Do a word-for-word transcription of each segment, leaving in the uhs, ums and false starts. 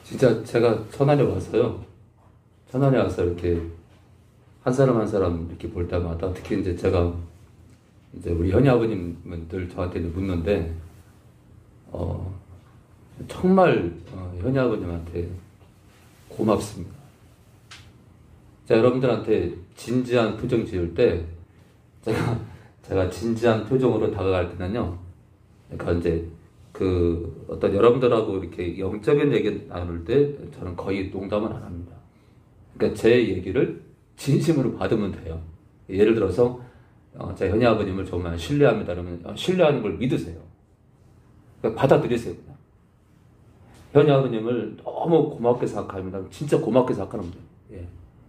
진짜 제가 천안에 와서요. 천안에 와서 이렇게 한 사람 한 사람 이렇게 볼 때마다 특히 이제 제가 이제 우리 현이 아버님은 늘 저한테 묻는데, 어, 정말 어, 현이 아버님한테 고맙습니다. 자, 여러분들한테 진지한 표정 지을 때 제가 제가 진지한 표정으로 다가갈 때는요. 그러니까 이제 그 어떤 여러분들하고 이렇게 영적인 얘기 나눌 때 저는 거의 농담을 안 합니다. 그러니까 제 얘기를 진심으로 받으면 돼요. 예를 들어서 어, 제 현이 아버님을 정말 신뢰합니다. 그러면 어, 신뢰하는 걸 믿으세요. 그러니까 받아들이세요. 그냥. 현이 아버님을 너무 고맙게 생각합니다. 진짜 고맙게 생각하는 거예요. 예.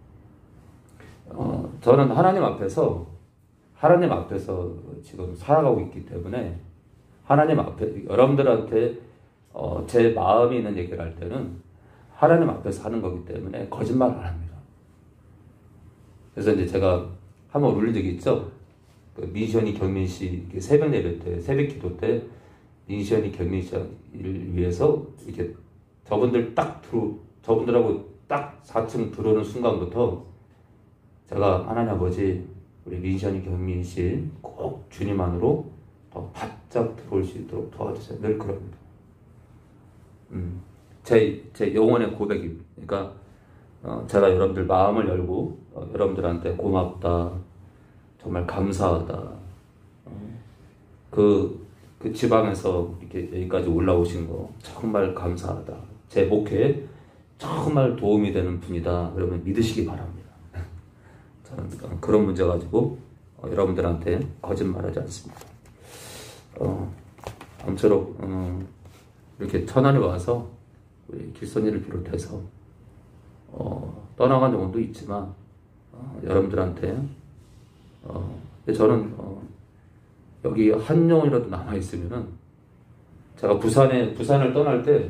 어, 저는 하나님 앞에서 하나님 앞에서 지금 살아가고 있기 때문에 하나님 앞에 여러분들한테 어, 제 마음이 있는 얘기를 할 때는 하나님 앞에서 하는 거기 때문에 거짓말 안 합니다. 그래서 이제 제가 한번 울린 적이 있죠. 그 민시현이 경민 씨 새벽 예배 때 새벽 기도 때 민시현이 경민 씨를 위해서 이렇게 저분들 딱 들어 저분들하고 딱 사 층 들어오는 순간부터 제가 하나님 아버지 우리 민시현이 경민 씨 꼭 주님 안으로 더 바짝 들어올 수 있도록 도와주세요. 늘 그럽니다. 음, 제, 제 영혼의 고백입니다. 그러니까 어, 제가 여러분들 마음을 열고 어, 여러분들한테 고맙다, 정말 감사하다. 어, 그, 그 지방에서 이렇게 여기까지 올라오신 거 정말 감사하다. 제 목회에 정말 도움이 되는 분이다. 그러면 믿으시기 바랍니다. 저는 그런 문제 가지고 어, 여러분들한테 거짓말하지 않습니다. 어, 아무쪼록 어, 이렇게 천안에 와서 우리 길선이를 비롯해서 어, 떠나간 영혼도 있지만 어, 여러분들한테 어, 근데 저는 어, 여기 한 영혼이라도 남아 있으면은 제가 부산에 부산을 떠날 때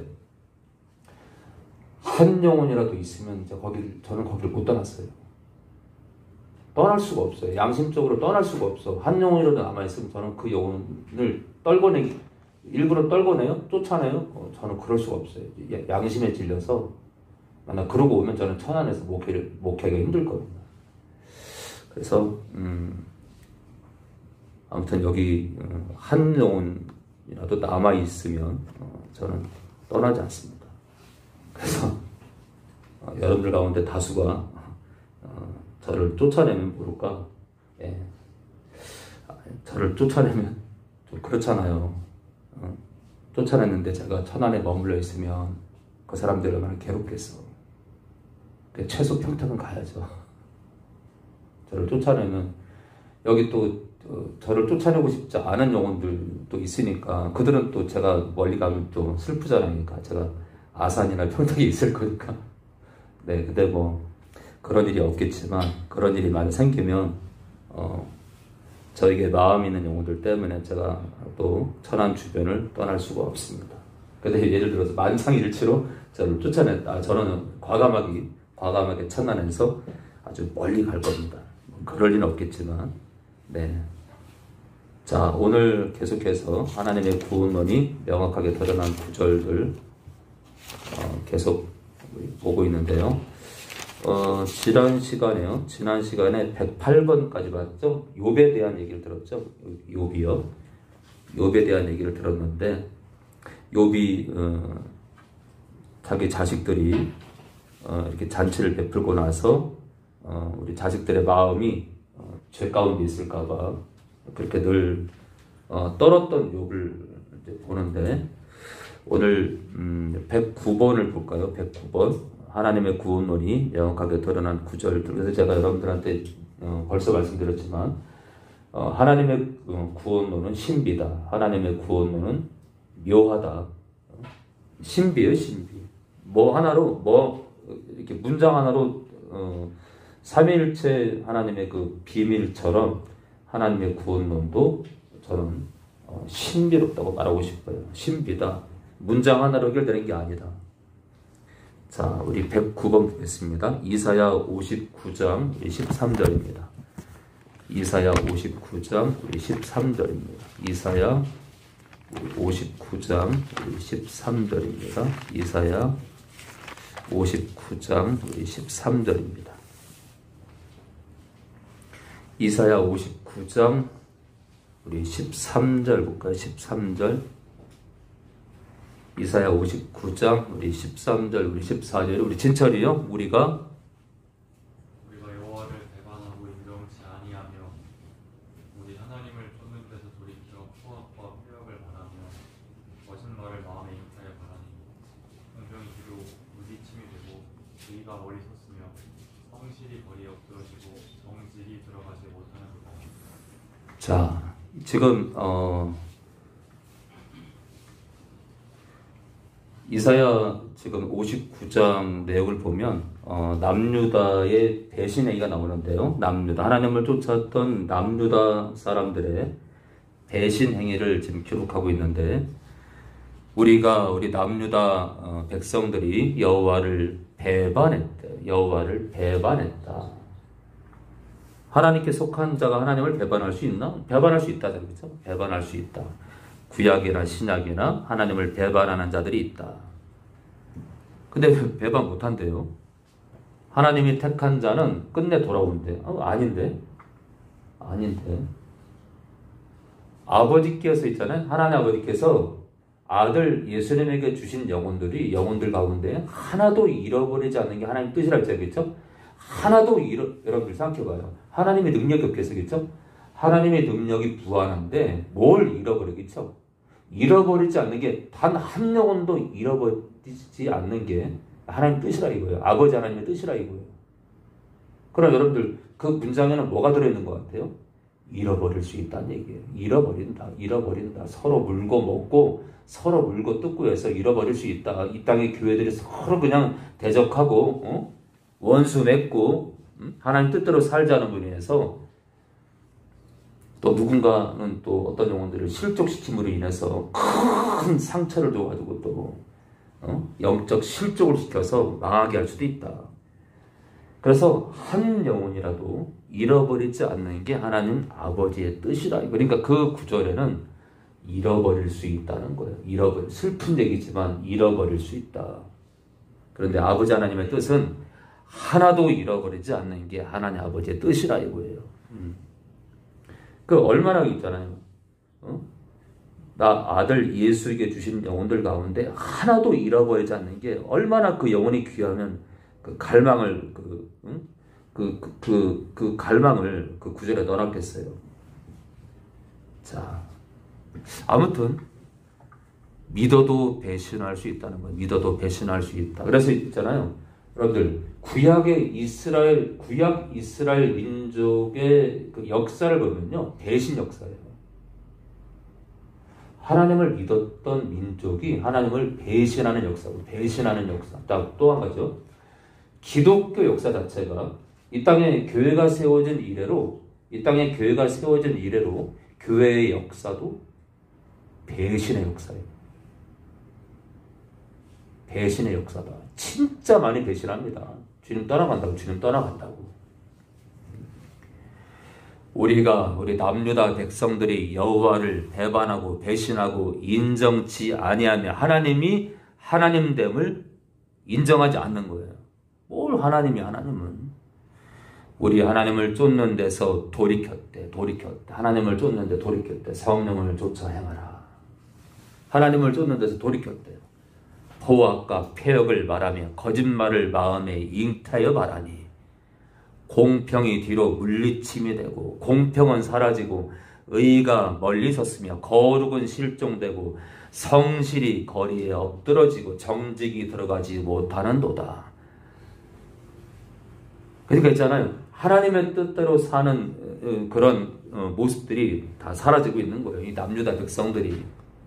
한 영혼이라도 있으면 이제 거기를 저는 거기를 못 떠났어요. 떠날 수가 없어요. 양심적으로 떠날 수가 없어. 한 영혼이라도 남아있으면 저는 그 영혼을 떨궈내기, 일부러 떨궈내요? 쫓아내요? 어, 저는 그럴 수가 없어요. 양심에 질려서. 만약 그러고 오면 저는 천안에서 목회를, 목회가 힘들 겁니다. 그래서, 음, 아무튼 여기 한 영혼이라도 남아있으면 어, 저는 떠나지 않습니다. 그래서 어, 여러분들 가운데 다수가 어, 저를 쫓아내면 모를까? 예. 저를 쫓아내면 좀 그렇잖아요. 어, 쫓아냈는데 제가 천안에 머물러 있으면 그 사람들 얼마나 괴롭겠어. 최소 평택은 가야죠. 저를 쫓아내면 여기 또 어, 저를 쫓아내고 싶지 않은 영혼들도 있으니까 그들은 또 제가 멀리 가면 또 슬프잖아요. 그러니까 제가 아산이나 평택에 있을 거니까. 네, 근데 뭐 그런 일이 없겠지만 그런 일이 많이 생기면 어, 저에게 마음 있는 영혼들 때문에 제가 또 천안 주변을 떠날 수가 없습니다. 근데 예를 들어서 만장일치로 저를 쫓아냈다. 저는 과감하게 과감하게 천안에서 아주 멀리 갈 겁니다. 뭐 그럴 리는 없겠지만, 네. 자, 오늘 계속해서 하나님의 구원론이 명확하게 드러난 구절들 어, 계속 보고 있는데요. 어, 지난 시간에요. 지난 시간에 백팔 번까지 봤죠. 욥에 대한 얘기를 들었죠. 욥이요. 욥에 대한 얘기를 들었는데 욥이 어, 자기 자식들이 어, 이렇게 잔치를 베풀고 나서 어, 우리 자식들의 마음이 어, 죄 가운데 있을까봐 그렇게 늘 어, 떨었던 욥을 이제 보는데 오늘 음, 백구 번을 볼까요? 백구 번 하나님의 구원론이 명확하게 드러난 구절들. 그래서 제가 여러분들한테 어, 벌써 말씀드렸지만 어, 하나님의 구원론은 신비다. 하나님의 구원론은 묘하다. 신비예요, 신비. 뭐 하나로 뭐 이렇게 문장 하나로 어, 삼위일체 하나님의 그 비밀처럼 하나님의 구원론도 저는 어, 신비롭다고 말하고 싶어요. 신비다. 문장 하나로 해결되는 게 아니다. 자, 우리 백구 번 보겠습니다. 이사야 오십구 장 십삼 절입니다. 이사야 오십구 장 십삼 절입니다. 이사야 오십구 장 십삼 절입니다. 이사야 오십구 장 우리 십삼 절입니다. 이사야 오십구 장 우리 십삼 절 볼까요? 십삼 절. 이사야 오십구 장 우리 십삼 절 우리 십사 절 우리 진철이요. 우리가 우리가 여호와를 배반하고 인정치 아니하며 우리 하나님을 쫓는 데서 돌이켜 포악과 폐역을 바라며 거짓말을 마음에 잉타해 바라니 공평이 뒤로 물리침이 되고 의가 머리 섰으며 성실이 거리에 엎드러지고 정직이 들어가지 못하는도다. 자, 지금 어 이사야 지금 오십구 장 내용을 보면 어, 남유다의 배신 행위가 나오는데요. 남유다 하나님을 쫓았던 남유다 사람들의 배신 행위를 지금 기록하고 있는데, 우리가 우리 남유다 어, 백성들이 여호와를 배반했대. 여호와를 배반했다. 하나님께 속한 자가 하나님을 배반할 수 있나? 배반할 수 있다. 그렇죠? 배반할 수 있다. 구약이나 신약이나 하나님을 배반하는 자들이 있다. 근데 배반 못한대요. 하나님이 택한 자는 끝내 돌아온대. 어, 아닌데? 아닌데? 아버지께서 있잖아요. 하나님 아버지께서 아들 예수님에게 주신 영혼들이 영혼들 가운데 하나도 잃어버리지 않는 게 하나님 뜻이라 했잖아요. 하나도 잃어, 여러분들 생각해봐요. 하나님의 능력이 없겠어겠죠? 하나님의 능력이 무한한데 뭘 잃어버리겠죠? 잃어버리지 않는 게 단 한 영혼도 잃어버리지 않는 게 하나님 뜻이라 이거예요. 아버지 하나님의 뜻이라 이거예요. 그럼 여러분들 그 문장에는 뭐가 들어있는 것 같아요? 잃어버릴 수 있다는 얘기예요. 잃어버린다. 잃어버린다. 서로 물고 먹고 서로 물고 뜯고 해서 잃어버릴 수 있다. 이 땅의 교회들이 서로 그냥 대적하고 어? 원수 맺고 음? 하나님 뜻대로 살자는 분위에서 또 누군가는 또 어떤 영혼들을 실족시킴으로 인해서 큰 상처를 줘가지고 또 어? 영적 실족을 시켜서 망하게 할 수도 있다. 그래서 한 영혼이라도 잃어버리지 않는 게 하나님 아버지의 뜻이라. 그러니까 그 구절에는 잃어버릴 수 있다는 거예요. 잃어버릴, 슬픈 얘기지만 잃어버릴 수 있다. 그런데 아버지 하나님의 뜻은 하나도 잃어버리지 않는 게 하나님 아버지의 뜻이라 이거예요. 음. 그 얼마나 있잖아요. 어? 나 아들 예수에게 주신 영혼들 가운데 하나도 잃어버리지 않는 게 얼마나 그 영혼이 귀하면 그 갈망을 그, 응? 그, 그, 그, 그 갈망을 그 구절에 넣어놨겠어요. 자, 아무튼 믿어도 배신할 수 있다는 거예요. 믿어도 배신할 수 있다. 그래서 있잖아요. 여러분들 구약의 이스라엘 구약 이스라엘 민족의 그 역사를 보면요, 배신 역사예요. 하나님을 믿었던 민족이 하나님을 배신하는 역사고, 배신하는 역사. 또 한 가지요. 기독교 역사 자체가 이 땅에 교회가 세워진 이래로, 이 땅에 교회가 세워진 이래로 교회의 역사도 배신의 역사예요. 배신의 역사다. 진짜 많이 배신합니다. 주님 떠나간다고, 주님 떠나간다고. 우리가 우리 남유다 백성들이 여호와를 배반하고 배신하고 인정치 아니하며 하나님이 하나님됨을 인정하지 않는 거예요. 뭘 하나님이 하나님은 우리 하나님을 쫓는 데서 돌이켰대. 돌이켰대. 하나님을 쫓는 데 돌이켰대. 성령을 쫓아 행하라. 하나님을 쫓는 데서 돌이켰대. 포악과 폐역을 말하며 거짓말을 마음에 잉타여 말하니 공평이 뒤로 물리침이 되고 공평은 사라지고 의가 멀리 섰으며 거룩은 실종되고 성실이 거리에 엎드러지고 정직이 들어가지 못하는도다. 그러니까 있잖아요. 하나님의 뜻대로 사는 그런 모습들이 다 사라지고 있는 거예요. 이 남유다 백성들이.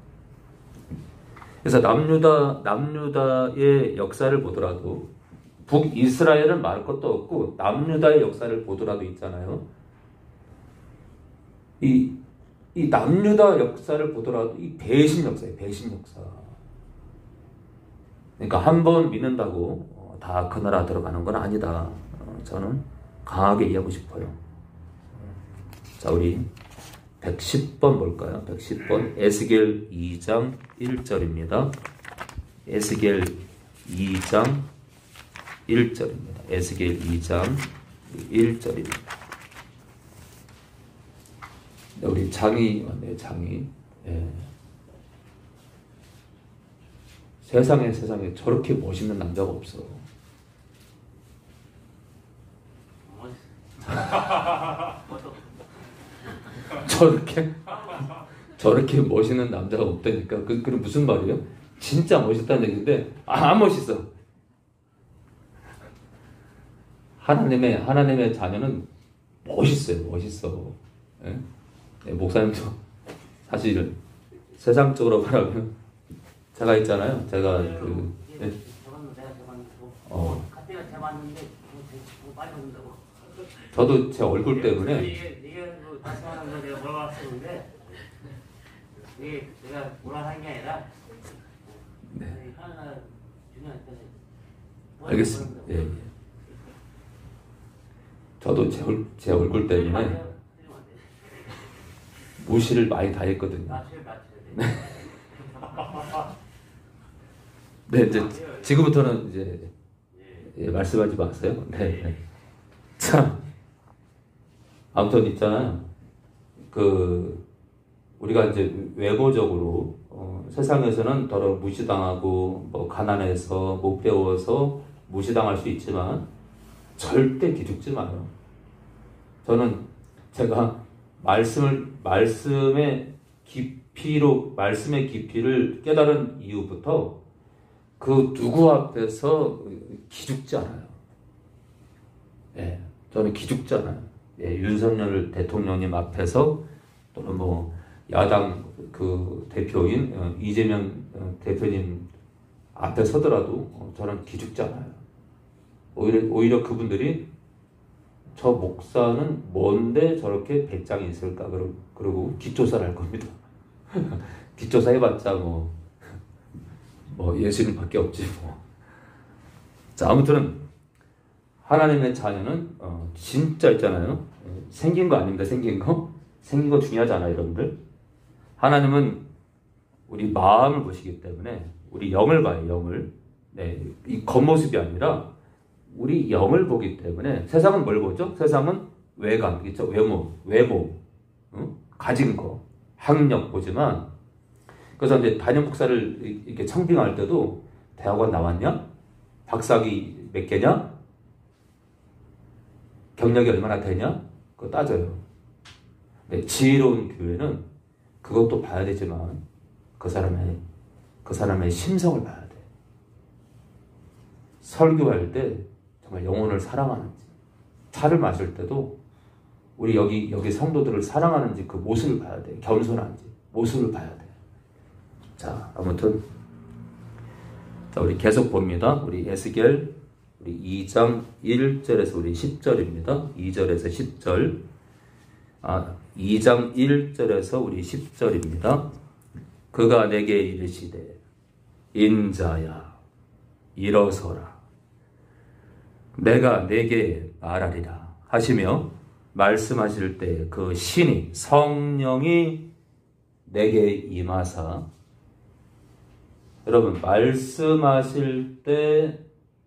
그래서 남유다, 남유다의 역사를 보더라도 북이스라엘은 말할 것도 없고 남유다의 역사를 보더라도 있잖아요. 이, 이 남유다 역사를 보더라도 이 배신 역사예요. 배신 역사. 그러니까 한 번 믿는다고 다 그 나라 들어가는 건 아니다. 저는 강하게 이해하고 싶어요. 자, 우리 백십 번 볼까요? 백십 번 에스겔 이 장 일 절입니다. 에스겔 이 장 일 절입니다. 에스겔 이 장 일 절입니다. 우리 장이 왔네요. 장이. 예. 세상에 세상에 저렇게 멋있는 남자가 없어. 저렇게 저렇게 멋있는 남자가 없다니까. 그 그게 무슨 말이에요? 진짜 멋있다는 얘기인데 아, 안 멋있어. 하나님의 하나님의 자녀는 멋있어요. 멋있어. 예? 예, 목사님도 사실 세상적으로 말하면 제가 있잖아요. 제가 그 예. 어. 저도 제 얼굴 때문에 이게 이게 뭐 말씀하는 거 내가 물어봤었는데 이게 내가 뭐라 하는 게 아니라 네. 하나 준영한테 알겠습니다. 예, 예. 저도 제, 얼, 제 얼굴 때문에 무시를 많이 당했거든요. 네, 이제 지금부터는 이제 예, 말씀하지 마세요. 네, 네. 참 아무튼 있잖아요. 그 우리가 이제 외모적으로 어, 세상에서는 더러 무시당하고 뭐 가난해서 못 배워서 무시당할 수 있지만 절대 기죽지 마요. 저는 제가 말씀을 말씀의 깊이로 말씀의 깊이를 깨달은 이후부터 그 누구 앞에서 기죽지 않아요. 예, 저는 기죽지 않아요. 예, 윤석열 대통령님 앞에서 또는 뭐 야당 그 대표인 어, 이재명 어, 대표님 앞에 서더라도 어, 저는 기죽지 않아요. 오히려 오히려 그분들이 저 목사는 뭔데 저렇게 배짱이 있을까 그러고, 그러고 뒷조사를 할 겁니다. 뒷조사 해봤자 뭐, 뭐 예수님밖에 없지 뭐. 자, 아무튼 하나님의 자녀는 어, 진짜 있잖아요. 생긴 거 아닙니다. 생긴 거 생긴 거 중요하지 않아요, 여러분들. 하나님은 우리 마음을 보시기 때문에 우리 영을 봐요, 영을. 네, 이 겉모습이 아니라 우리 영을 보기 때문에 세상은 뭘 보죠? 세상은 외관, 그렇죠? 외모, 외모, 응? 가진 거, 학력 보지만 그래서 이제 담임 목사를 이렇게 청빙할 때도 대학원 나왔냐? 박사학위 몇 개냐? 경력이 얼마나 되냐? 그거 따져요. 네, 지혜로운 교회는 그것도 봐야 되지만 그 사람의 그 사람의 심성을 봐야 돼. 설교할 때 정말 영혼을 사랑하는지, 차를 마실 때도 우리 여기 여기 성도들을 사랑하는지 그 모습을 봐야 돼. 겸손한지 모습을 봐야 돼. 자, 아무튼 자, 우리 계속 봅니다. 우리 에스겔 우리 이 장 일 절에서 우리 십 절입니다. 이 절에서 십 절. 아, 이 장 일 절에서 우리 십 절입니다. 그가 내게 이르시되 인자야 일어서라 내가 내게 말하리라 하시며 말씀하실 때 그 신이 성령이 내게 임하사 여러분 말씀하실 때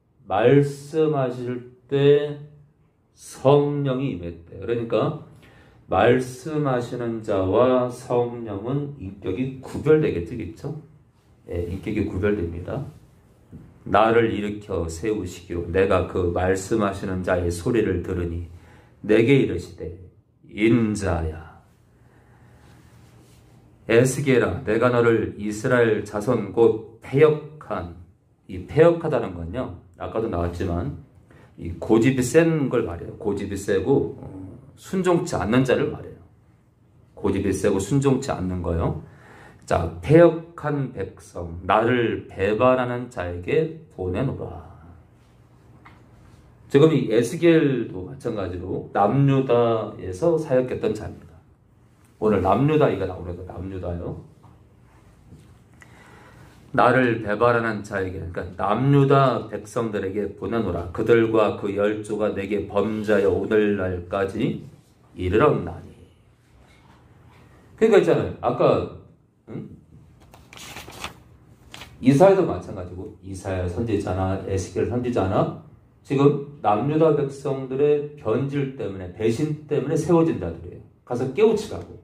말씀하실 때 성령이 임했대. 그러니까 말씀하시는 자와 성령은 인격이 구별되겠죠, 그렇죠? 예, 인격이 구별됩니다. 나를 일으켜 세우시기로 내가 그 말씀하시는 자의 소리를 들으니 내게 이르시되 인자야 에스겔아 내가 너를 이스라엘 자손 곧 패역한 이 패역하다는 건요 아까도 나왔지만 이 고집이 센 걸 말해요. 고집이 세고 어, 순종치 않는 자를 말해요. 고집이 세고 순종치 않는 거요. 자, 패역한 백성 나를 배반하는 자에게 보내노라. 지금 이 에스겔도 마찬가지로 남유다에서 사역했던 자입니다. 오늘 남유다이가 나오는 거 남유다요. 나를 배반하는 자에게 그러니까 남유다 백성들에게 보내노라. 그들과 그 열조가 내게 범자여 오늘날까지 이르렀나니. 그러니까 있잖아요. 아까 응? 이사야도 마찬가지고 이사야 선지자나 에스겔 선지자나 지금 남유다 백성들의 변질 때문에, 배신 때문에 세워진 자들이에요. 가서 깨우치라고.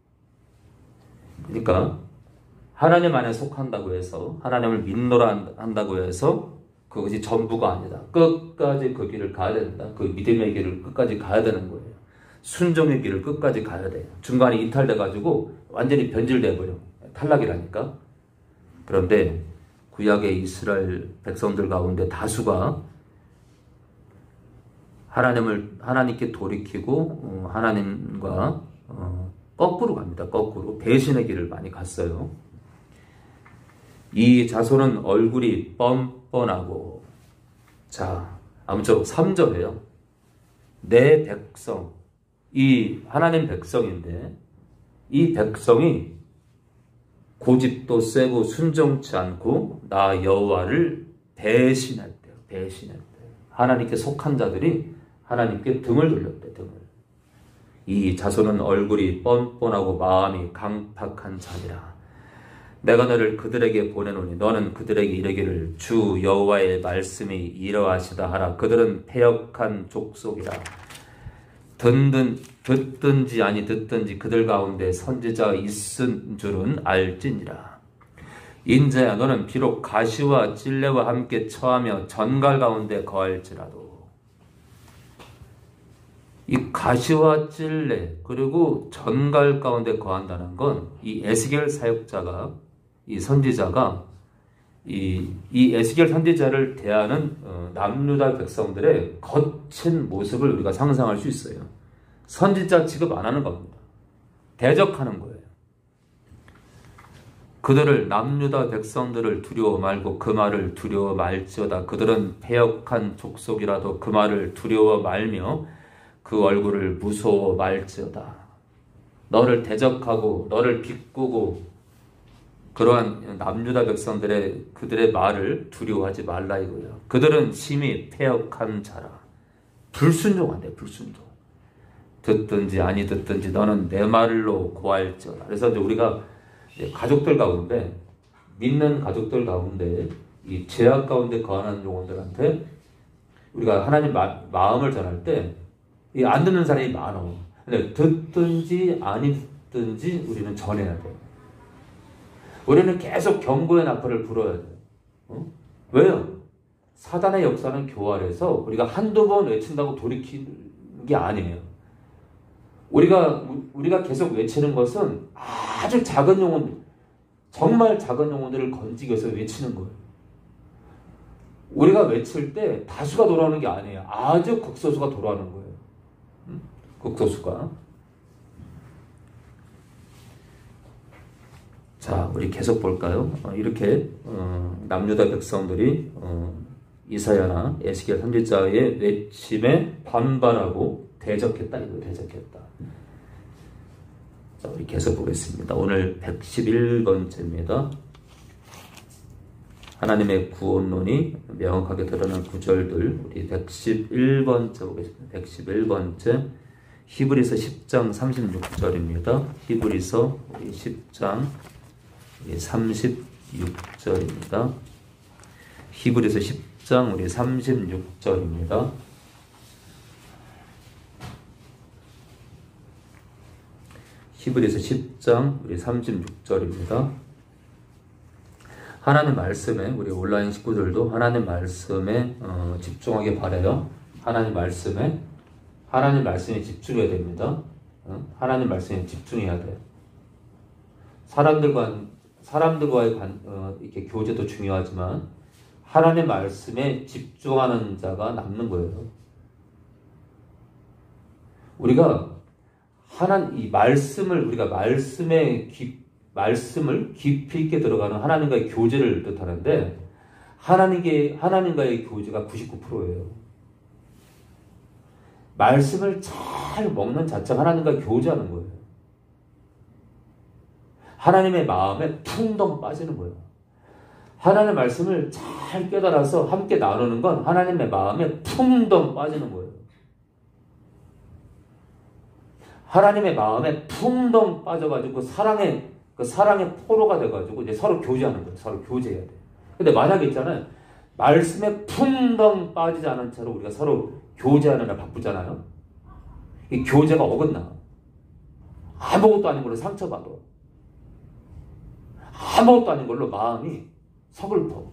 그러니까 하나님 안에 속한다고 해서, 하나님을 믿노라 한다고 해서 그것이 전부가 아니다. 끝까지 그 길을 가야 된다. 그 믿음의 길을 끝까지 가야 되는 거예요. 순종의 길을 끝까지 가야 돼요. 중간에 이탈돼가지고 완전히 변질돼버려. 탈락이라니까. 그런데 구약의 이스라엘 백성들 가운데 다수가 하나님을, 하나님께 돌이키고 하나님과 거꾸로 갑니다. 거꾸로. 배신의 길을 많이 갔어요. 이 자손은 얼굴이 뻔뻔하고, 자, 아무쪼록 삼 절에요. 내 백성, 이 하나님 백성인데, 이 백성이 고집도 세고 순종치 않고 나 여호와를 배신했대요. 배신했대요. 하나님께 속한 자들이 하나님께 등을 돌렸대. 등을. 이 자손은 얼굴이 뻔뻔하고 마음이 강팍한 자니라. 내가 너를 그들에게 보내노니 너는 그들에게 이르기를 주 여호와의 말씀이 이러하시다 하라. 그들은 패역한 족속이라. 듣든, 듣든지 아니 듣든지 그들 가운데 선지자가 있은 줄은 알지니라. 인자야 너는 비록 가시와 찔레와 함께 처하며 전갈 가운데 거할지라도. 이 가시와 찔레 그리고 전갈 가운데 거한다는 건 이 에스겔 사역자가, 이 선지자가 이, 이 에스겔 선지자를 대하는 어, 남유다 백성들의 거친 모습을 우리가 상상할 수 있어요. 선지자 취급 안 하는 겁니다. 대적하는 거예요. 그들을, 남유다 백성들을 두려워 말고 그 말을 두려워 말지어다. 그들은 패역한 족속이라도 그 말을 두려워 말며 그 얼굴을 무서워 말지어다. 너를 대적하고 너를 비꾸고 그러한 남유다 백성들의 그들의 말을 두려워하지 말라 이거예요. 그들은 심히 패역한 자라. 불순종한대. 불순종. 듣든지 아니 듣든지 너는 내 말로 고할지어다. 그래서 이제 우리가 이제 가족들 가운데, 믿는 가족들 가운데 이 죄악 가운데 거하는 영혼들한테 우리가 하나님 마, 마음을 전할 때 안 듣는 사람이 많아. 근데 듣든지 아니 듣든지 우리는 전해야 돼. 우리는 계속 경고의 나팔을 불어야 돼. 어? 왜요? 사단의 역사는 교활해서 우리가 한두 번 외친다고 돌이키는 게 아니에요. 우리가, 우리가 계속 외치는 것은 아주 작은 영혼, 정말 작은 영혼들을 건지기 위해서 외치는 거예요. 우리가 외칠 때 다수가 돌아오는 게 아니에요. 아주 극소수가 돌아오는 거예요. 응? 극소수가. 자, 우리 계속 볼까요? 어, 이렇게 어, 남유다 백성들이 어, 이사야나 에스겔 선지자의 외침에 반발하고 대적했다. 이거 대적했다. 자, 우리 계속 보겠습니다. 오늘 백십일 번째입니다. 하나님의 구원론이 명확하게 드러난 구절들, 우리 백십일 번째 보겠습니다. 백십일 번째 히브리서 십 장 삼십육 절입니다. 히브리서 우리 십 장 삼십육 절입니다. 히브리서 십 장 우리 삼십육 절입니다. 히브리서 십 장 우리 삼십육 절입니다. 하나님 말씀에, 우리 온라인 식구들도 하나님 말씀에 어, 집중하게 바라요. 하나님 말씀에 하나님 말씀에 집중해야 됩니다. 어? 하나님 말씀에 집중해야 돼요. 사람들과 사람들과의 관, 어, 이렇게 교제도 중요하지만 하나님 말씀에 집중하는 자가 남는 거예요. 우리가 하나님 이 말씀을 우리가 말씀에 깊 말씀을 깊이 있게 들어가는 하나님과의 교제를 뜻하는데 하나님께 하나님과의 교제가 구십구 퍼센트예요. 말씀을 잘 먹는 자체가 하나님과 교제하는 거예요. 하나님의 마음에 풍덩 빠지는 거예요. 하나님의 말씀을 잘 깨달아서 함께 나누는 건 하나님의 마음에 풍덩 빠지는 거예요. 하나님의 마음에 풍덩 빠져가지고 사랑의 그 사랑의 포로가 돼가지고 이제 서로 교제하는 거예요. 서로 교제해야 돼. 근데 만약에 있잖아요. 말씀에 풍덩 빠지지 않은 채로 우리가 서로 교제하느라 바쁘잖아요. 이 교제가 어긋나. 아무것도 아닌 걸로 상처받아. 아무것도 아닌 걸로 마음이 서글퍼.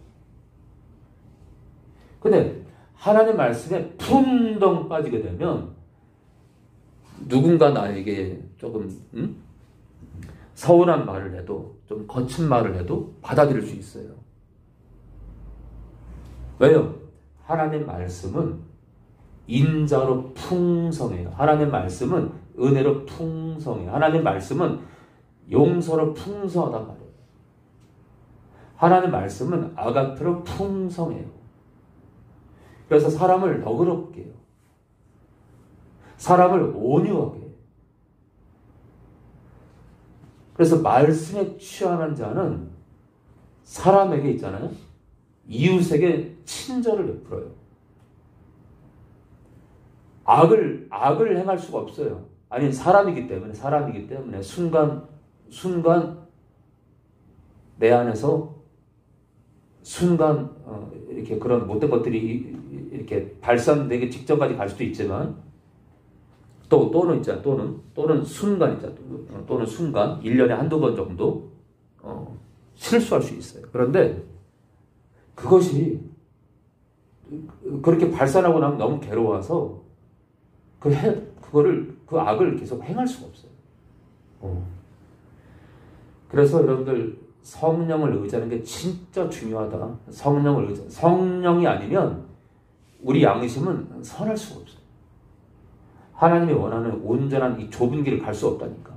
근데 하나님 말씀에 풍덩 빠지게 되면 누군가 나에게 조금 음? 서운한 말을 해도, 좀 거친 말을 해도 받아들일 수 있어요. 왜요? 하나님 말씀은 인자로 풍성해요. 하나님 말씀은 은혜로 풍성해요. 하나님 말씀은 용서로 풍성하단 말이에요. 하나님 말씀은 아가페로 풍성해요. 그래서 사람을 너그럽게 해요. 사람을 온유하게 해요. 그래서 말씀에 취하는 자는 사람에게 있잖아요. 이웃에게 친절을 베풀어요. 악을, 악을 행할 수가 없어요. 아니, 사람이기 때문에, 사람이기 때문에 순간, 순간 내 안에서 순간, 어, 이렇게 그런 못된 것들이 이렇게 발산되기 직전까지 갈 수도 있지만, 또, 또는 있잖아, 또는, 또는 순간 있잖아, 또는 순간, 일 년에 한두 번 정도, 어, 실수할 수 있어요. 그런데 그것이 그렇게 발산하고 나면 너무 괴로워서 그 해, 그거를, 그 악을 계속 행할 수가 없어요. 어. 그래서 여러분들 성령을 의지하는 게 진짜 중요하다. 성령을 의지, 성령이 아니면 우리 양심은 선할 수가 없어요. 하나님이 원하는 온전한 이 좁은 길을 갈 수 없다니까.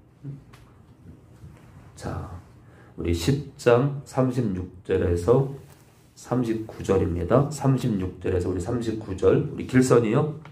자, 우리 십 장 삼십육 절에서 삼십구 절입니다. 삼십육 절에서 우리 삼십구 절, 우리 길선이요.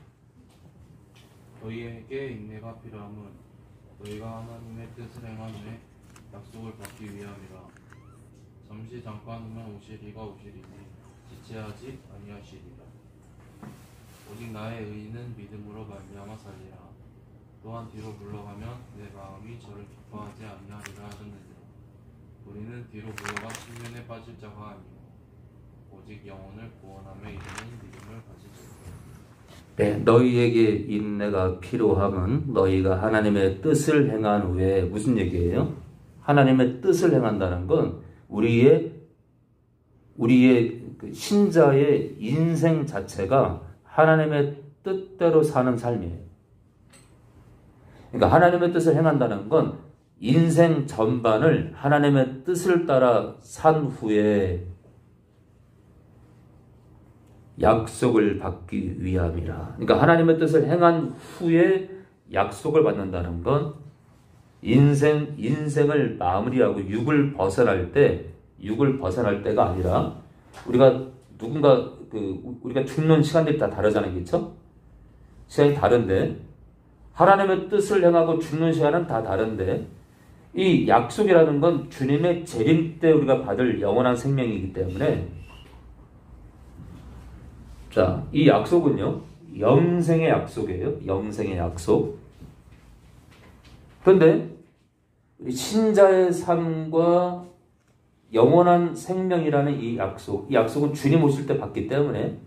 너희에게 인내가 필요함은 너희가 하나님의 뜻을 행한 후에 약속을 받기 위함이라. 잠시 잠깐 후면 오시리가 오시리니 지체하지 아니하시리라. 오직 나의 의인은 믿음으로 말미암아 살리라. 또한 뒤로 물러가면 내 마음이 저를 기뻐하지 아니하리라 하셨느니라. 우리는 뒤로 물러가 숙면에 빠질 자가 아니요 오직 영혼을 구원하며 이르는 믿음을 가지리라. 네, 너희에게 인내가 필요함은 너희가 하나님의 뜻을 행한 후에, 무슨 얘기예요? 하나님의 뜻을 행한다는 건 우리의 우리의 신자의 인생 자체가 하나님의 뜻대로 사는 삶이에요. 그러니까 하나님의 뜻을 행한다는 건 인생 전반을 하나님의 뜻을 따라 산 후에 약속을 받기 위함이라. 그러니까 하나님의 뜻을 행한 후에 약속을 받는다는 건 인생, 인생을 마무리하고 육을 벗어날 때, 육을 벗어날 때가 아니라 우리가 누군가 그 우리가 죽는 시간들이 다 다르잖아요, 그렇죠? 시간이 다른데 하나님의 뜻을 행하고 죽는 시간은 다 다른데 이 약속이라는 건 주님의 재림 때 우리가 받을 영원한 생명이기 때문에, 자, 이 약속은요 영생의 약속이에요. 영생의 약속. 그런데 신자의 삶과 영원한 생명이라는 이 약속, 이 약속은 주님 오실 때 받기 때문에,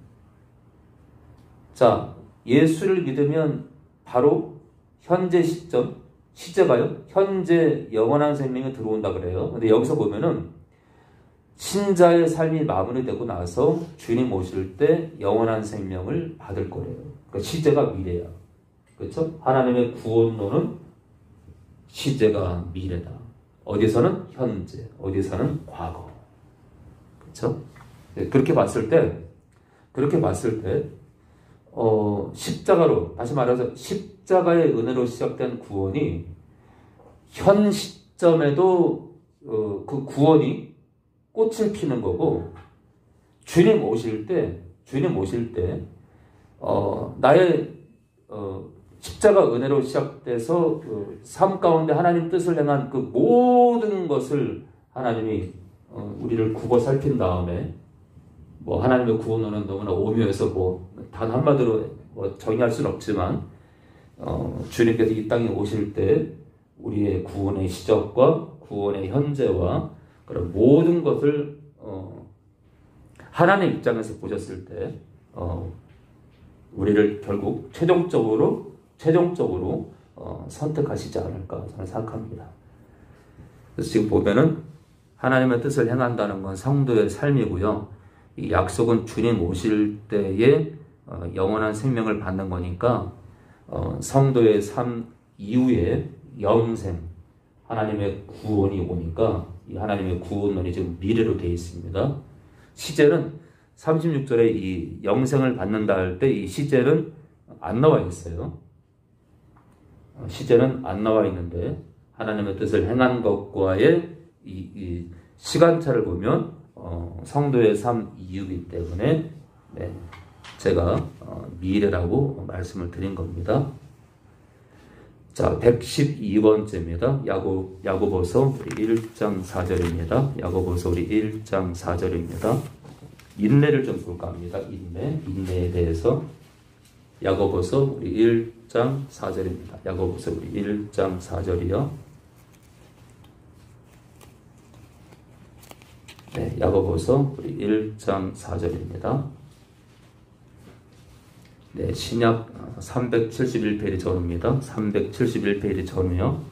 자, 예수를 믿으면 바로 현재 시점, 시제가요, 현재 영원한 생명이 들어온다 그래요. 근데 여기서 보면은 신자의 삶이 마무리되고 나서 주님 오실 때 영원한 생명을 받을 거래요. 그러니까 시제가 미래야. 그렇죠? 하나님의 구원론은 시제가 미래다. 어디서는 현재, 어디서는 과거. 그렇죠? 그렇게 봤을 때, 그렇게 봤을 때, 어, 십자가로, 다시 말해서 십자가의 은혜로 시작된 구원이 현 시점에도 어, 그 구원이 꽃을 피는 거고, 주님 오실 때, 주님 오실 때, 어, 나의 어, 십자가 은혜로 시작돼서 그 삶 가운데 하나님 뜻을 행한 그 모든 것을 하나님이 어, 우리를 굽어 살핀 다음에, 뭐 하나님의 구원론은 너무나 오묘해서 뭐 단 한마디로 뭐 정의할 수는 없지만, 어, 주님께서 이 땅에 오실 때 우리의 구원의 시작과 구원의 현재와 그런 모든 것을 어, 하나님 입장에서 보셨을 때 어, 우리를 결국 최종적으로 최종적으로 어, 선택하시지 않을까 저는 생각합니다. 그래서 지금 보면은 하나님의 뜻을 행한다는 건 성도의 삶이고요. 이 약속은 주님 오실 때에 어, 영원한 생명을 받는 거니까 어, 성도의 삶 이후에 영생, 하나님의 구원이 오니까 이 하나님의 구원론이 지금 미래로 되어 있습니다. 시제는 삼십육 절에 이 영생을 받는다 할 때 이 시제는 안 나와 있어요. 시제는 안 나와 있는데 하나님의 뜻을 행한 것과의 이, 이 시간차를 보면 어, 성도의 삶 이유이기 때문에 네, 제가 어, 미래라고 말씀을 드린 겁니다. 자, 백십이 번째입니다. 야고, 야고보서 우리 일 장 사 절입니다. 야고보서 우리 일 장 사 절입니다. 인내를 좀 볼까 합니다. 인내, 인내에 대해서 야고보서 우리 일 장 사 절입니다. 야고보서 우리 일 장 사 절이요. 네, 야고보서 우리 일 장 사 절입니다. 네, 신약 삼백칠십일 페이지 전후입니다. 삼백칠십일 페이지 전후요.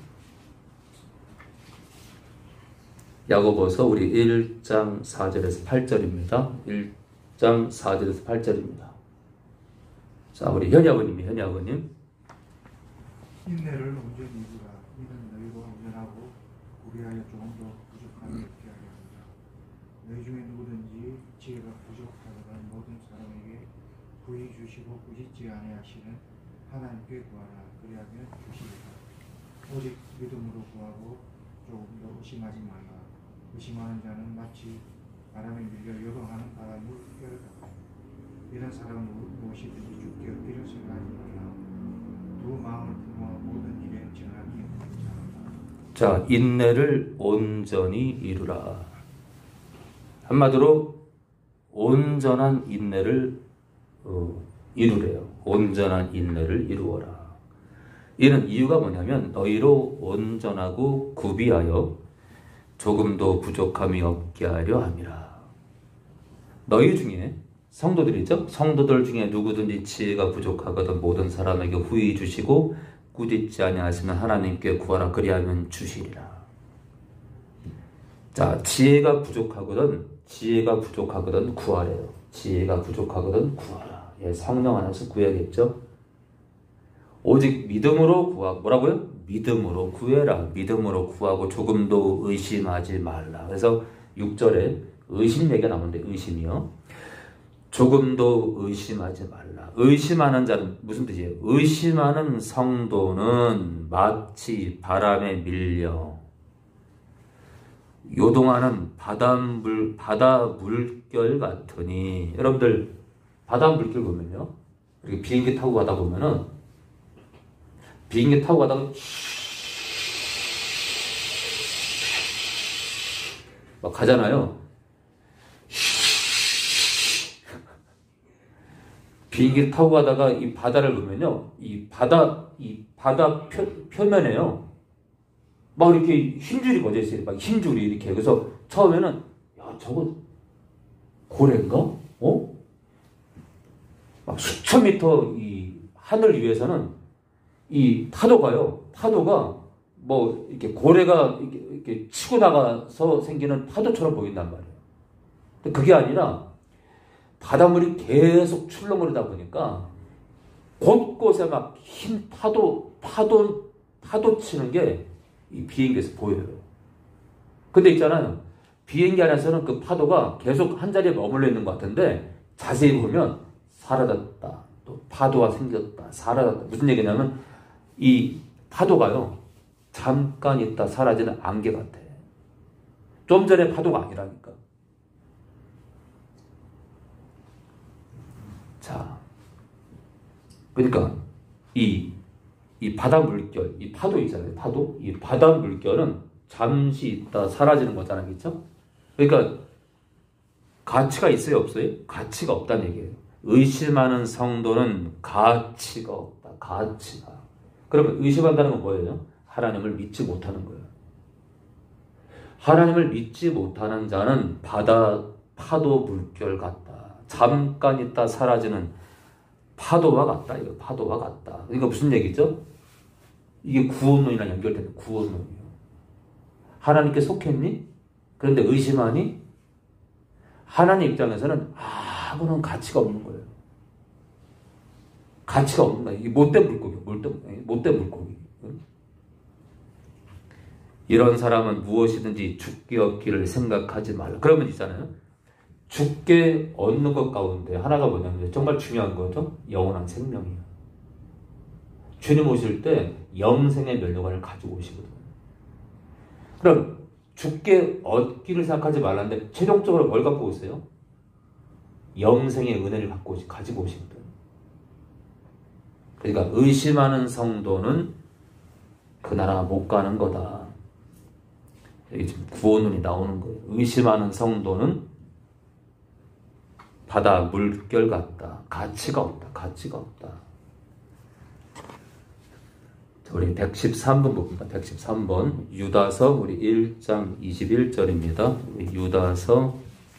야고보서 우리 일 장 사 절에서 팔 절입니다. 일 장 사 절에서 팔 절입니다. 자, 우리 현희 아버님이 현희 아버님. 인내를 온전히 이루라. 이는 너희가 온전하고 우리하여 조금 더 부족함이 없게 하려 합니다. 너희 중에 누구든지 지혜가 부족하거든 모든 사람에게 부히 주시고 꾸짖지 아니하시는 하나님께 구하라. 그리하면 주시리라. 오직 믿음으로 구하고 조금 더 의심하지 말라. 의심하는 자는 마치 바람에 밀려 요동하는 바람을 껴다. 이런 사람은 무엇이든지 죽게 얻기를 생각하지 말라. 두 마음을 품어 모든 일에 정함이 없는 자라. 자, 인내를 온전히 이루라. 한마디로 온전한 인내를 어, 이루래요. 온전한 인내를 이루어라. 이는 이유가 뭐냐면 너희로 온전하고 구비하여 조금도 부족함이 없게 하려 함이라. 너희 중에 성도들이죠. 성도들 중에 누구든지 지혜가 부족하거든 모든 사람에게 후히 주시고 꾸짖지 아니하시면 하나님께 구하라. 그리하면 주시리라. 자, 지혜가 부족하거든 지혜가 부족하거든 구하래요. 지혜가 부족하거든 구하라. 예, 성령 안에서 구해야겠죠. 오직 믿음으로 구하고 뭐라고요? 믿음으로 구해라. 믿음으로 구하고 조금도 의심하지 말라. 그래서 육 절에 의심 얘기가 나오는데 의심이요. 조금도 의심하지 말라. 의심하는 자는 무슨 뜻이에요? 의심하는 성도는 마치 바람에 밀려 요동하는 바닷물, 바다 물결 같으니. 여러분들 바다 물결 보면요, 이렇게 비행기 타고 가다 보면은 비행기 타고 가다가 막 가잖아요. 비행기 타고 가다가 이 바다를 보면요, 이 바다 이 바다 표, 표면에요 막 이렇게 흰줄이 거져 있어요. 막 흰줄이 이렇게. 그래서 처음에는 야, 저거 고래인가? 어? 막 수천 미터 이 하늘 위에서는 이 파도가요. 파도가 뭐 이렇게 고래가 이렇게, 이렇게 치고 나가서 생기는 파도처럼 보인단 말이에요. 근데 그게 아니라 바닷물이 계속 출렁거리다 보니까 곳곳에 막 흰 파도, 파도, 파도 치는 게 이 비행기에서 보여요. 근데 있잖아요. 비행기 안에서는 그 파도가 계속 한 자리에 머물러 있는 것 같은데 자세히 보면 사라졌다. 또 파도가 생겼다. 사라졌다. 무슨 얘기냐면 이 파도가요, 잠깐 있다 사라지는 안개 같아. 좀 전에 파도가 아니라니까. 자, 그러니까 이, 이 바다 물결, 이 파도 있잖아요. 파도. 이 바다 물결은 잠시 있다 사라지는 거잖아요. 그렇죠? 그러니까 가치가 있어요, 없어요? 가치가 없다는 얘기예요. 의심하는 성도는 가치가 없다. 가치가. 그러면 의심한다는 건 뭐예요? 하나님을 믿지 못하는 거예요. 하나님을 믿지 못하는 자는 바다, 파도 물결 같다. 잠깐 있다 사라지는 파도와 같다. 이거 파도와 같다. 이거 무슨 얘기죠? 이게 구원론이랑 연결되는 구원론이에요. 하나님께 속했니? 그런데 의심하니? 하나님 입장에서는 아무런 가치가 없는 거예요. 가치가 없는 거예요. 이게 못된 물고기예요. 못된, 못된 물고기. 이런 사람은 무엇이든지 죽기 얻기를 생각하지 말라. 그러면 있잖아요. 죽게 얻는 것 가운데 하나가 뭐냐면 정말 중요한 거죠. 영원한 생명이에요. 주님 오실 때 영생의 면류관을 가지고 오시거든요. 그럼 죽게 얻기를 생각하지 말라는데 최종적으로 뭘 갖고 오세요? 영생의 은혜를 갖고 오시, 가지고 오시거든요. 그러니까 의심하는 성도는 그 나라 못 가는 거다. 여기 지금 구원론이 나오는 거예요. 의심하는 성도는 바다 물결 같다. 가치가 없다. 가치가 없다. 우리 백십삼 번 봅니다. 백십삼 번 유다서 우리 일 장 이십일 절입니다. 우리 유다서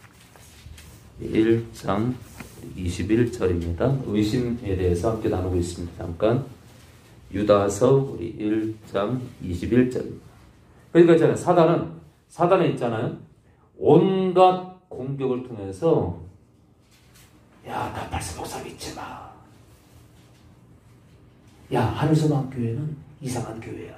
일 장 이십일 절입니다. 의심에 대해서 함께 나누고 있습니다. 잠깐 유다서 우리 일 장 이십일 절입니다. 그러니까 있잖아요. 사단은 사단에 있잖아요. 온갖 공격을 통해서 야, 나 발사 목사 믿지 마. 야, 하늘소망 교회는 이상한 교회야.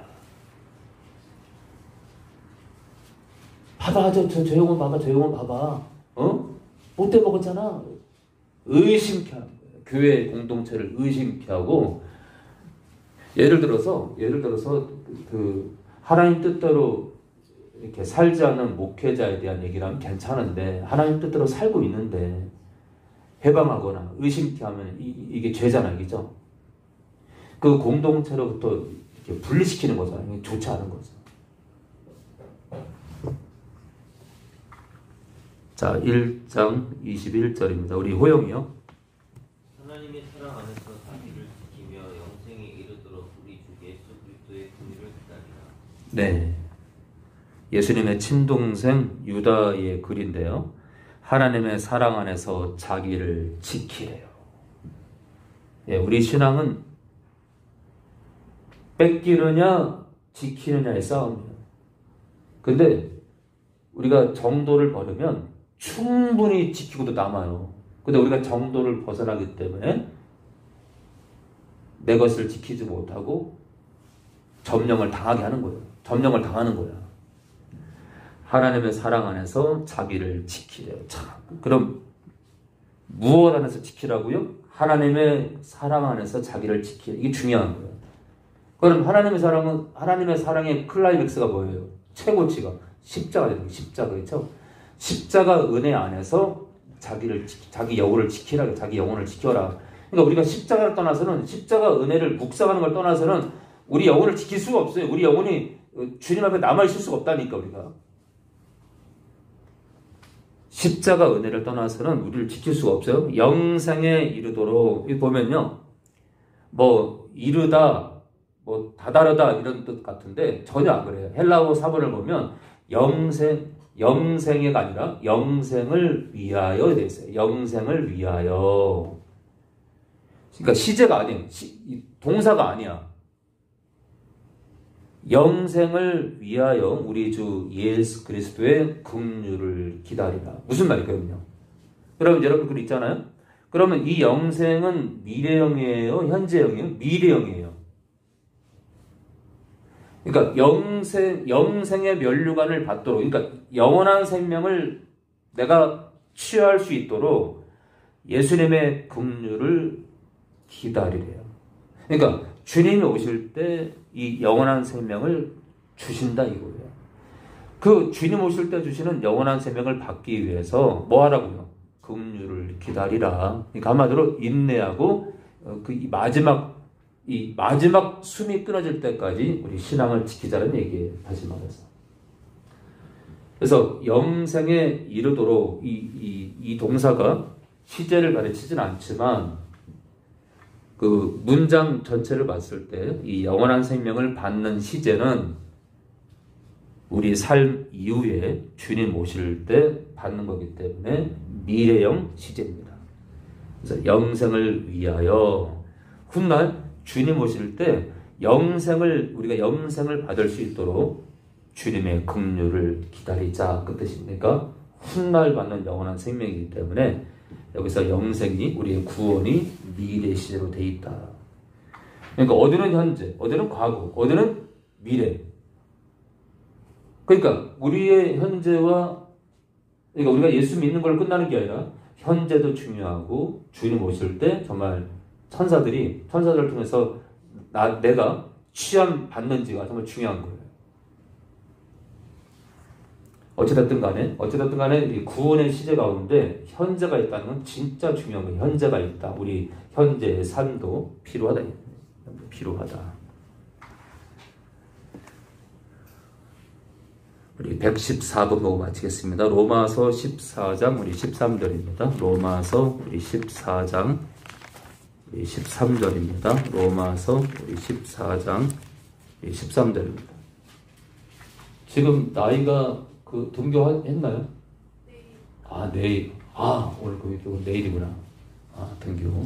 봐봐, 저, 저, 저 형은 봐봐, 저 형은 봐봐. 어? 못돼 먹었잖아. 의심케 하는 거예요. 교회 공동체를 의심케 하고, 예를 들어서, 예를 들어서, 그, 그 하나님 뜻대로 이렇게 살지 않는 목회자에 대한 얘기를 하면 괜찮은데, 하나님 뜻대로 살고 있는데, 해방하거나 의심케 하면 이, 이게 죄잖아요. 그죠? 그 공동체로부터 이렇게 분리시키는 거잖아요. 좋지 않은 거죠. 자, 일 장 이십일 절입니다. 우리 호영이요. 하나님의 사랑 안에서 자기를 지키며 영생에 이르도록 우리 주 예수 그리스도의 긍휼을 기다리라. 네. 예수님의 친동생 유다의 글인데요. 하나님의 사랑 안에서 자기를 지키래요. 예, 우리 신앙은 뺏기느냐 지키느냐의 싸움이에요. 근데 우리가 정도를 버리면 충분히 지키고도 남아요. 근데 우리가 정도를 벗어나기 때문에 내 것을 지키지 못하고 점령을 당하게 하는 거예요. 점령을 당하는 거야. 하나님의 사랑 안에서 자기를 지키래요. 참, 그럼 무엇 안에서 지키라고요? 하나님의 사랑 안에서 자기를 지키래. 이게 중요한 거예요. 그럼 하나님의 사랑은, 하나님의 사랑의 클라이맥스가 뭐예요? 최고치가 십자가 되는 거예요. 십자가. 그렇죠? 십자가 은혜 안에서 자기를, 자기 영혼을 지키라. 자기 영혼을 지켜라. 그러니까 우리가 십자가를 떠나서는, 십자가 은혜를 묵상하는 걸 떠나서는 우리 영혼을 지킬 수가 없어요. 우리 영혼이 주님 앞에 남아있을 수가 없다니까, 우리가. 십자가 은혜를 떠나서는 우리를 지킬 수가 없어요. 영생에 이르도록, 여기 보면요. 뭐, 이르다, 뭐, 다다르다 이런 뜻 같은데 전혀 안 그래요. 헬라어 사본을 보면 영생, 영생애가 아니라 영생을 위하여 되어 있어요. 영생을 위하여. 그러니까 시제가 아니에요. 시, 동사가 아니야. 영생을 위하여 우리 주 예수 그리스도의 긍휼을 기다리라. 무슨 말이거든요. 그러면 여러분 글 있잖아요. 그러면 이 영생은 미래형이에요? 현재형이에요? 미래형이에요. 그러니까 영생, 영생의 면류관을 받도록, 그러니까 영원한 생명을 내가 취할 수 있도록 예수님의 긍휼을 기다리래요. 그러니까 주님이 오실 때 이 영원한 생명을 주신다 이거예요. 그 주님 오실 때 주시는 영원한 생명을 받기 위해서 뭐 하라고요? 긍휼을 기다리라. 그러니까 한마디로 인내하고 그 마지막 이 마지막 숨이 끊어질 때까지 우리 신앙을 지키자는 얘기예요. 다시 말해서. 그래서 영생에 이르도록 이, 이, 이 동사가 시제를 가르치진 않지만 그 문장 전체를 봤을 때 이 영원한 생명을 받는 시제는 우리 삶 이후에 주님 오실 때 받는 거기 때문에 미래형 시제입니다. 그래서 영생을 위하여 훗날 주님 오실 때 영생을 우리가 영생을 받을 수 있도록 주님의 긍휼을 기다리자 그 뜻입니까? 훗날 받는 영원한 생명이기 때문에 여기서 영생이 우리의 구원이 미래 시제로 돼 있다. 그러니까 어디는 현재, 어디는 과거, 어디는 미래. 그러니까 우리의 현재와 그러니까 우리가 예수 믿는 걸 끝나는 게 아니라 현재도 중요하고 주님 오실 때 정말 천사들이 천사들을 통해서 나, 내가 취함 받는지가 정말 중요한 거예요. 어찌됐든 간에 어찌됐든 간에 이 구원의 시제 가운데 현재가 있다는 건 진짜 중요한 거예요. 현재가 있다. 우리 현재의 삶도 필요하다. 필요하다. 우리 백십사 번 보고 마치겠습니다. 로마서 십사 장 우리 십삼 절입니다. 로마서 우리 십사 장 우리 십삼 절입니다. 로마서 우리 십사 장 우리 십삼 절입니다. 지금 나이가 그 등교했나요? 네. 아 내일. 아 오늘 그 내일이구나. 아 등교.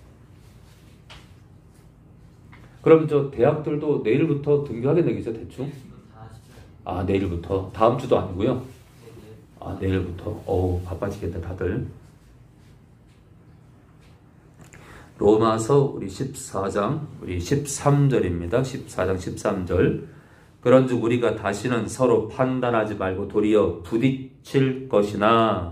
그럼 저 대학들도 내일부터 등교하게 되겠죠 대충? 아 내일부터 다음 주도 아니고요. 아 내일부터 어우 바빠지겠다 다들. 로마서 우리 십사 장 우리 십삼 절입니다. 십사 장 십삼 절. 그런즉 우리가 다시는 서로 판단하지 말고 도리어 부딪힐 것이나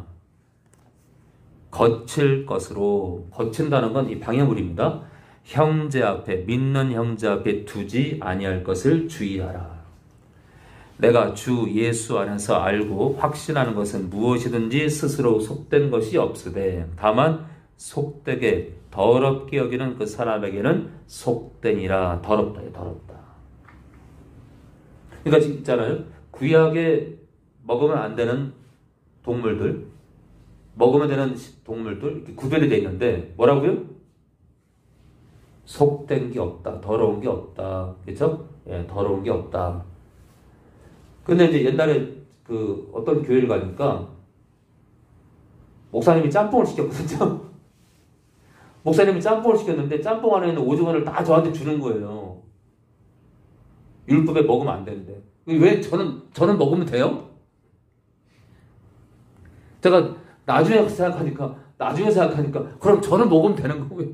거칠 것으로 거친다는 건 이 방해물입니다. 형제 앞에 믿는 형제 앞에 두지 아니할 것을 주의하라. 내가 주 예수 안에서 알고 확신하는 것은 무엇이든지 스스로 속된 것이 없으되 다만 속되게 더럽게 여기는 그 사람에게는 속되니라. 더럽다. 더럽다. 그러니까 있잖아요. 구약에 먹으면 안 되는 동물들, 먹으면 되는 동물들 이렇게 구별이 되어 있는데 뭐라고요? 속된 게 없다. 더러운 게 없다. 그렇죠? 예, 더러운 게 없다. 근데 이제 옛날에 그 어떤 교회를 가니까 목사님이 짬뽕을 시켰거든요. 목사님이 짬뽕을 시켰는데 짬뽕 안에 있는 오징어를 다 저한테 주는 거예요. 율법에 먹으면 안 되는데. 왜 저는, 저는 먹으면 돼요? 제가 나중에 생각하니까, 나중에 생각하니까, 그럼 저는 먹으면 되는 거고요.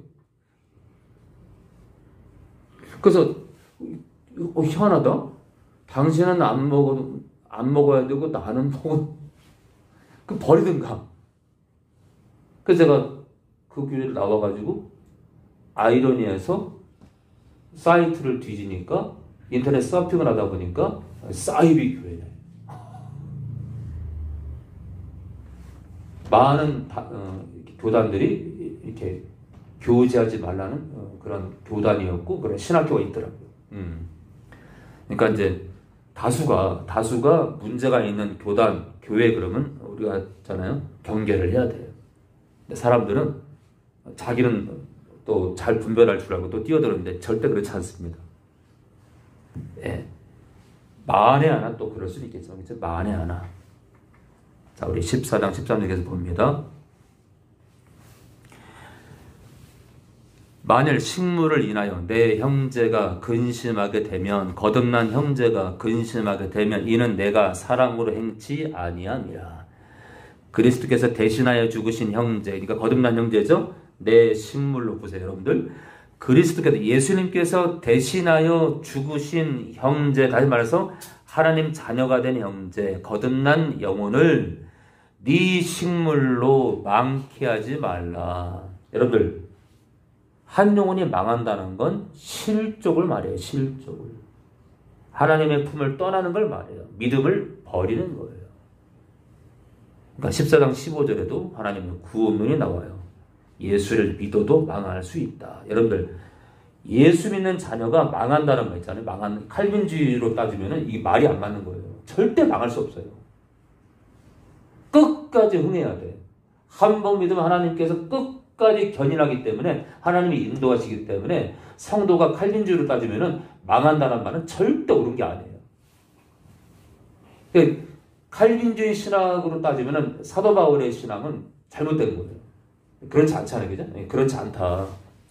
그래서, 어, 희한하다? 당신은 안 먹어, 안 먹어야 되고, 나는 먹어. 그 버리든가. 그래서 제가 그 교회를 나와가지고, 아이러니에서 사이트를 뒤지니까, 인터넷 서핑을 하다 보니까 사이비 교회네. 많은 다, 어, 교단들이 이렇게 교제하지 말라는 어, 그런 교단이었고 그런 신학교가 있더라고요. 음. 그러니까 이제 다수가 다수가 문제가 있는 교단 교회 그러면 우리가 있잖아요 경계를 해야 돼요. 근데 사람들은 자기는 또 잘 분별할 줄 알고 또 뛰어드는데 절대 그렇지 않습니다. 예. 만에 하나 또 그럴 수는 있겠죠. 그렇죠? 만에 하나. 자, 우리 십사 장 십삼 절에서 봅니다. 만일 식물을 인하여 내 형제가 근심하게 되면 거듭난 형제가 근심하게 되면 이는 내가 사랑으로 행치 아니함이라. 그리스도께서 대신하여 죽으신 형제, 그러니까 거듭난 형제죠. 내 식물로 보세요, 여러분들. 그리스도께서 예수님께서 대신하여 죽으신 형제, 다시 말해서 하나님 자녀가 된 형제, 거듭난 영혼을 네 식물로 망케 하지 말라. 여러분들, 한 영혼이 망한다는 건 실족을 말해요. 실족을. 하나님의 품을 떠나는 걸 말해요. 믿음을 버리는 거예요. 그러니까 십사 장 십오 절에도 하나님의 구원론이 나와요. 예수를 믿어도 망할 수 있다. 여러분들, 예수 믿는 자녀가 망한다는 거 있잖아요. 망한, 칼빈주의로 따지면 이 말이 안 맞는 거예요. 절대 망할 수 없어요. 끝까지 흥해야 돼. 한 번 믿으면 하나님께서 끝까지 견인하기 때문에 하나님이 인도하시기 때문에 성도가 칼빈주의로 따지면 망한다는 말은 절대 옳은 게 아니에요. 그러니까 칼빈주의 신학으로 따지면은 사도 바울의 신앙은 잘못된 거예요. 그렇지 않잖아요, 그죠? 그렇지 않다.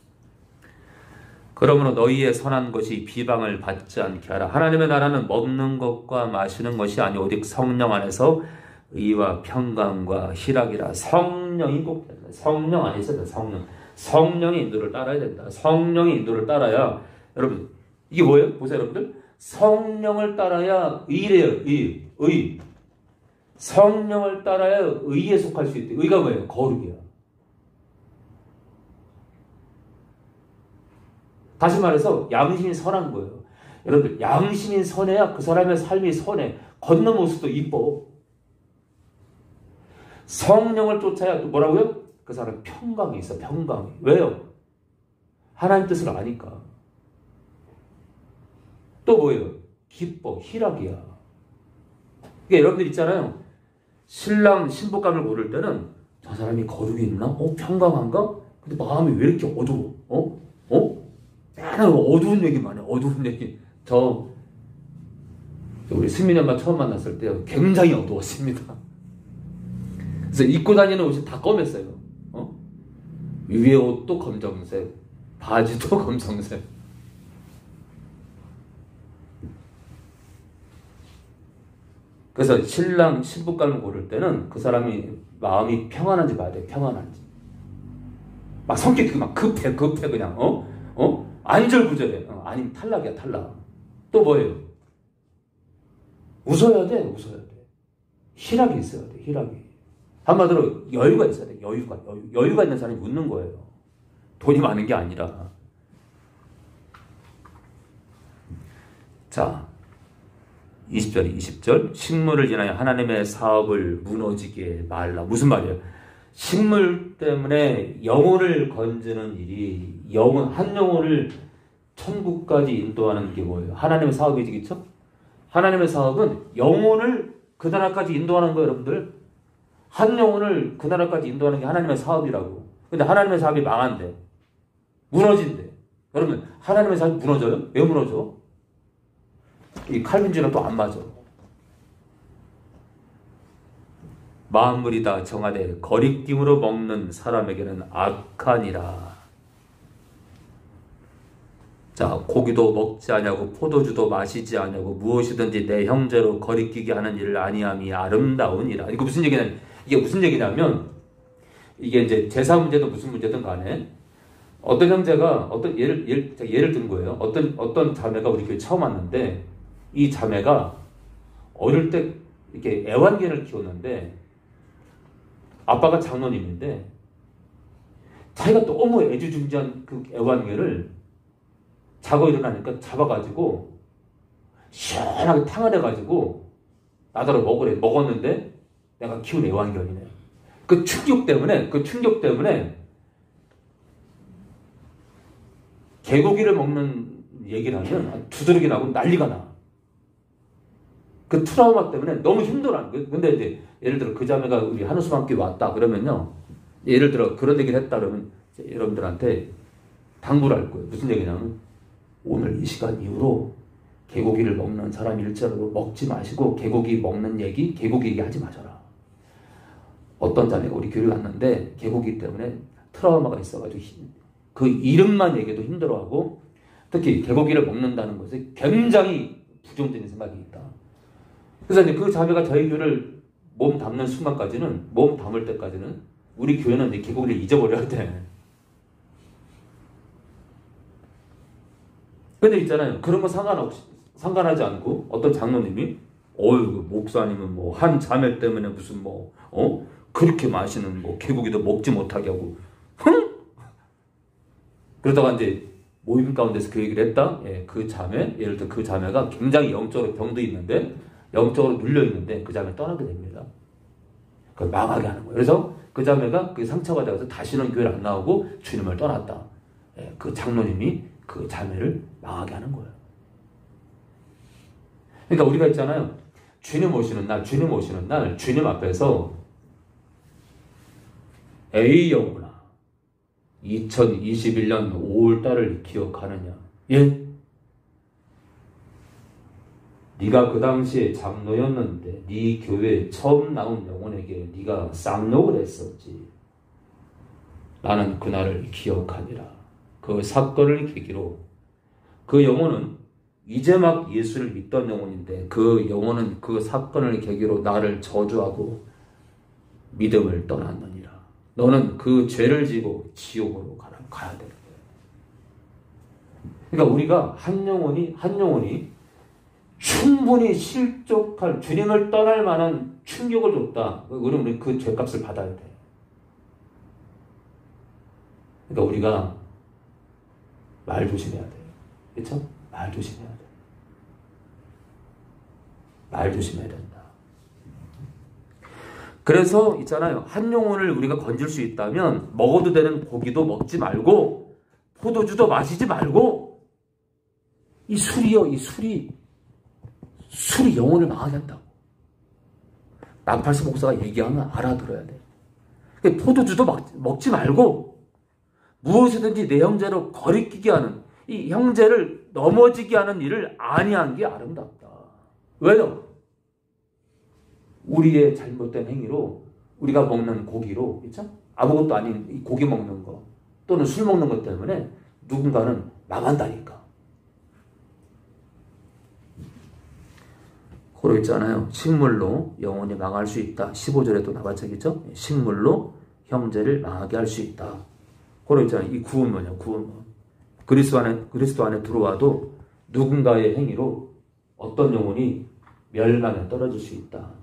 그러므로 너희의 선한 것이 비방을 받지 않게 하라. 하나님의 나라는 먹는 것과 마시는 것이 아니 오직 성령 안에서 의와 평강과 희락이라. 성령이 꼭 된다. 성령 안에 있어야 된다. 성령. 성령의 인도를 따라야 된다. 성령의 인도를 따라야, 여러분 이게 뭐예요? 보세요, 여러분들. 성령을 따라야 의래요. 의. 의. 성령을 따라야 의에 속할 수 있대. 의가 뭐예요? 거룩이야. 다시 말해서 양심이 선한 거예요. 여러분들 양심이 선해야 그 사람의 삶이 선해. 걷는 모습도 이뻐. 성령을 쫓아야 또 뭐라고요? 그 사람 평강이 있어. 평강이. 왜요? 하나님 뜻을 아니까. 또 뭐예요? 기뻐. 희락이야. 그러니까 여러분들 있잖아요. 신랑 신부감을 고를 때는 저 사람이 거룩이 있나? 어? 평강한가? 근데 마음이 왜 이렇게 어두워? 어? 어? 맨날 어두운 얘기만 해. 어두운 얘기. 저 우리 승민이 엄마 처음 만났을 때 굉장히 어두웠습니다. 그래서 입고 다니는 옷이 다 검했어요. 어? 위에 옷도 검정색, 바지도 검정색. 그래서 신랑 신부감을 고를 때는 그 사람이 마음이 평안한지 봐야 돼. 평안한지. 막 성격이 막 급해 급해 그냥 어? 어? 안절부절해. 어, 아니면 탈락이야 탈락. 또 뭐예요? 웃어야 돼. 웃어야 돼. 희락이 있어야 돼. 희락이. 한마디로 여유가 있어야 돼. 여유가. 여유. 여유가 있는 사람이 웃는 거예요. 돈이 많은 게 아니라. 자, 이십 절 이십 절. 식물을 인하여 하나님의 사업을 무너지게 말라. 무슨 말이에요? 식물 때문에 영혼을 건지는 일이, 영혼, 한 영혼을 천국까지 인도하는 게 뭐예요? 하나님의 사업이지, 그쵸? 하나님의 사업은 영혼을 그 나라까지 인도하는 거예요, 여러분들. 한 영혼을 그 나라까지 인도하는 게 하나님의 사업이라고. 근데 하나님의 사업이 망한대. 무너진대. 여러분, 하나님의 사업이 무너져요? 왜 무너져? 이 칼빈주의랑 또 안 맞아. 만물이 다 정하되 거리낌으로 먹는 사람에게는 악하니라. 자, 고기도 먹지 아니하고 포도주도 마시지 아니하고 무엇이든지 내 형제로 거리끼게 하는 일을 아니함이 아름다우니라. 이거 무슨 얘기냐면, 이게 무슨 얘기냐면, 이게 이제 제사 문제든 무슨 문제든 간에 어떤 형제가 어떤 예를 예를 예를 든 거예요. 어떤 어떤 자매가 우리 교회 처음 왔는데 이 자매가 어릴 때 이렇게 애완견을 키웠는데 아빠가 장로님인데 자기가 너무 애지중지한 그 애완견을 자고 일어나니까 잡아가지고 시원하게 탕을 해가지고 나더러 먹으래. 먹었는데 내가 키운 애완견이네. 그 충격 때문에 그 충격 때문에 개고기를 먹는 얘기를 하면 두드러기 나고 난리가 나. 그 트라우마 때문에 너무 힘들어하는 거예요. 근데 이제 예를 들어 그 자매가 우리 한우수만교회 왔다 그러면요. 예를 들어 그런 얘기를 했다 그러면 여러분들한테 당부를 할 거예요. 무슨 얘기냐면 오늘 이 시간 이후로 개고기를 먹는 사람 일자로 먹지 마시고 개고기 먹는 얘기, 개고기 얘기 하지 마셔라. 어떤 자매가 우리 교회를 왔는데 개고기 때문에 트라우마가 있어가지고 그 이름만 얘기해도 힘들어하고 특히 개고기를 먹는다는 것에 굉장히 부정적인 생각이 있다. 그래서 이제 그 자매가 저희 교회를 몸 담는 순간까지는, 몸 담을 때까지는 우리 교회는 이제 개고기를 잊어버려야 돼. 근데 있잖아요. 그런 거 상관없이, 상관하지 않고 어떤 장로님이 어휴, 목사님은 뭐 한 자매 때문에 무슨 뭐, 어? 그렇게 마시는 뭐 개고기도 먹지 못하게 하고, 흥! 그러다가 이제 모임 가운데서 그 얘기를 했다? 예, 그 자매, 예를 들어 그 자매가 굉장히 영적으로 병도 있는데, 영적으로 눌려있는데 그 자매 떠나게 됩니다. 그걸 망하게 하는 거예요. 그래서 그 자매가 그 상처가 되어서 다시는 교회를 안 나오고 주님을 떠났다. 예, 그 장로님이 그 자매를 망하게 하는 거예요. 그러니까 우리가 있잖아요. 주님 오시는 날, 주님 오시는 날, 주님 앞에서 에이 영혼아, 이천이십일 년 오월 달을 기억하느냐? 예? 네가 그 당시에 장로였는데 네 교회에 처음 나온 영혼에게 네가 쌍욕을 했었지. 나는 그날을 기억하니라. 그 사건을 계기로 그 영혼은 이제 막 예수를 믿던 영혼인데 그 영혼은 그 사건을 계기로 나를 저주하고 믿음을 떠났느니라. 너는 그 죄를 지고 지옥으로 가라, 가야 되는 거예요. 그러니까 우리가 한 영혼이 한 영혼이 충분히 실족할 주님을 떠날 만한 충격을 줬다. 우리는 우리 그 죄값을 받아야 돼. 그러니까 우리가 말 조심해야 돼요. 그렇죠? 말 조심해야 돼. 말 조심해야 된다. 그래서 있잖아요. 한 영혼을 우리가 건질 수 있다면 먹어도 되는 고기도 먹지 말고 포도주도 마시지 말고 이 술이요. 이 술이 술이 영혼을 망하게 한다고. 남팔수 목사가 얘기하면 알아들어야 돼. 포도주도 먹지 말고 무엇이든지 내 형제로 거리끼게 하는 이 형제를 넘어지게 하는 일을 아니한 게 아름답다. 왜요? 우리의 잘못된 행위로 우리가 먹는 고기로 그렇죠? 아무것도 아닌 이 고기 먹는 거 또는 술 먹는 것 때문에 누군가는 망한다니까. 그러 있잖아요. 식물로 영혼이 망할 수 있다. 십오 절에도 나마찬가지죠. 식물로 형제를 망하게 할 수 있다. 그러 있잖아요. 이 구원 뭐냐? 구원 뭐. 그리스도 안에 그리스도 안에 들어와도 누군가의 행위로 어떤 영혼이 멸망에 떨어질 수 있다.